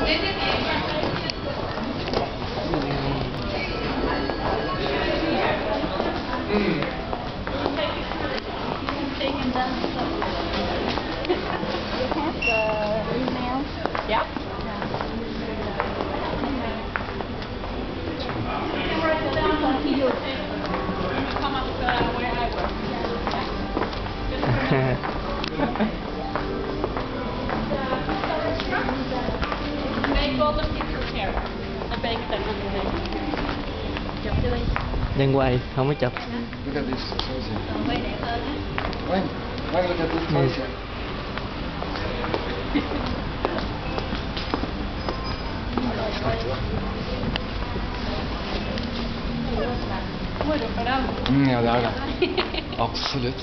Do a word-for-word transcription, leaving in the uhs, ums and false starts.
Yeah. Make all the pictures here. I bake them on the day. Đang quay, không có chụp. Look at this Persian. When? When look at this Persian. Mm, ja, det er det. Absolutt.